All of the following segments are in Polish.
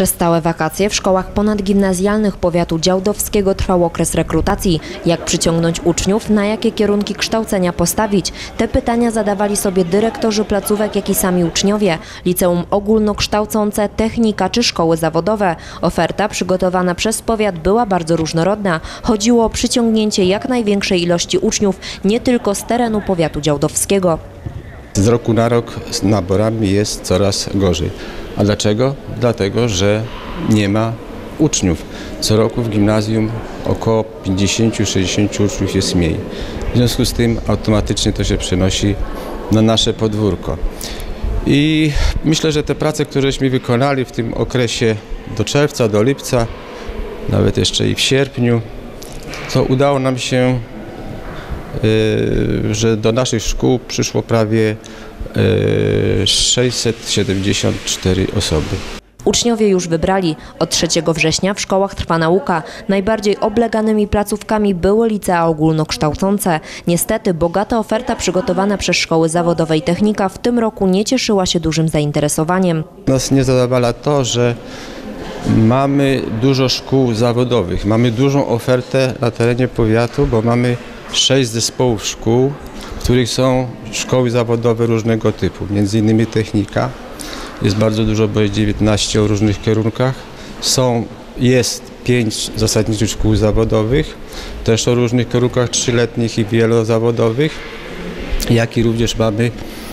Przez stałe wakacje w szkołach ponadgimnazjalnych powiatu działdowskiego trwał okres rekrutacji. Jak przyciągnąć uczniów, na jakie kierunki kształcenia postawić? Te pytania zadawali sobie dyrektorzy placówek, jak i sami uczniowie. Liceum ogólnokształcące, technika czy szkoły zawodowe. Oferta przygotowana przez powiat była bardzo różnorodna. Chodziło o przyciągnięcie jak największej ilości uczniów, nie tylko z terenu powiatu działdowskiego. Z roku na rok z naborami jest coraz gorzej. A dlaczego? Dlatego, że nie ma uczniów. Co roku w gimnazjum około 50-60 uczniów jest mniej. W związku z tym automatycznie to się przenosi na nasze podwórko. I myślę, że te prace, któreśmy wykonali w tym okresie do czerwca, do lipca, nawet jeszcze i w sierpniu, to udało nam się, że do naszych szkół przyszło prawie 674 osoby. Uczniowie już wybrali. Od 3 września w szkołach trwa nauka. Najbardziej obleganymi placówkami były licea ogólnokształcące. Niestety bogata oferta przygotowana przez szkoły zawodowe i technika w tym roku nie cieszyła się dużym zainteresowaniem. Nas nie zadowala to, że mamy dużo szkół zawodowych. Mamy dużą ofertę na terenie powiatu, bo mamy 6 zespołów szkół, w których są szkoły zawodowe różnego typu, między innymi technika. Jest bardzo dużo, bo jest 19 o różnych kierunkach. Jest 5 zasadniczych szkół zawodowych, też o różnych kierunkach 3-letnich i wielozawodowych, jak i również mamy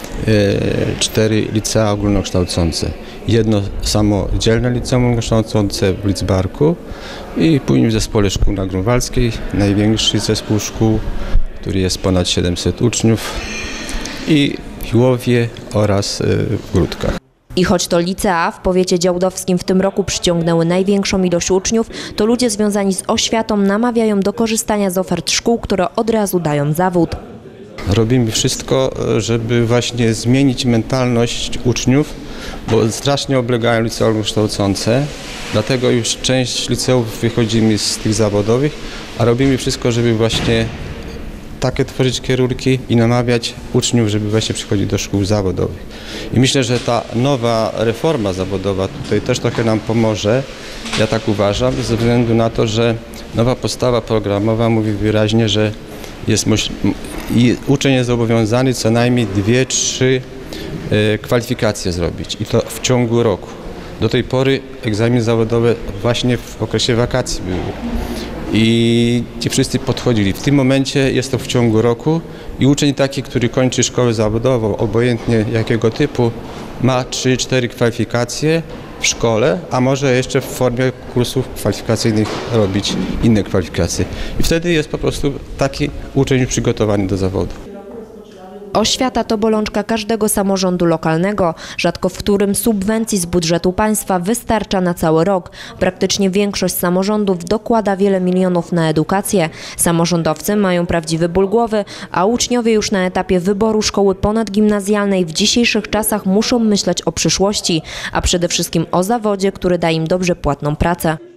4 licea ogólnokształcące. Jedno samodzielne liceum ogólnokształcące w Lidzbarku i później w zespole szkół na Grunwaldzkiej, największy zespół szkół, który jest ponad 700 uczniów, i w Iłowie oraz w Gródkach. I choć to licea w powiecie działdowskim w tym roku przyciągnęły największą ilość uczniów, to ludzie związani z oświatą namawiają do korzystania z ofert szkół, które od razu dają zawód. Robimy wszystko, żeby właśnie zmienić mentalność uczniów, bo strasznie oblegają liceum kształcące, dlatego już część liceów wychodzimy z tych zawodowych, a robimy wszystko, żeby właśnie takie tworzyć kierunki i namawiać uczniów, żeby właśnie przychodzić do szkół zawodowych. I myślę, że ta nowa reforma zawodowa tutaj też trochę nam pomoże, ja tak uważam, ze względu na to, że nowa podstawa programowa mówi wyraźnie, że uczeń jest zobowiązany co najmniej 2-3 kwalifikacje zrobić i to w ciągu roku. Do tej pory egzaminy zawodowe właśnie w okresie wakacji były. I ci wszyscy podchodzili. W tym momencie jest to w ciągu roku i uczeń taki, który kończy szkołę zawodową, obojętnie jakiego typu, ma 3-4 kwalifikacje w szkole, a może jeszcze w formie kursów kwalifikacyjnych robić inne kwalifikacje. I wtedy jest po prostu taki uczeń przygotowany do zawodu. Oświata to bolączka każdego samorządu lokalnego, rzadko w którym subwencji z budżetu państwa wystarcza na cały rok. Praktycznie większość samorządów dokłada wiele milionów na edukację. Samorządowcy mają prawdziwy ból głowy, a uczniowie już na etapie wyboru szkoły ponadgimnazjalnej w dzisiejszych czasach muszą myśleć o przyszłości, a przede wszystkim o zawodzie, który da im dobrze płatną pracę.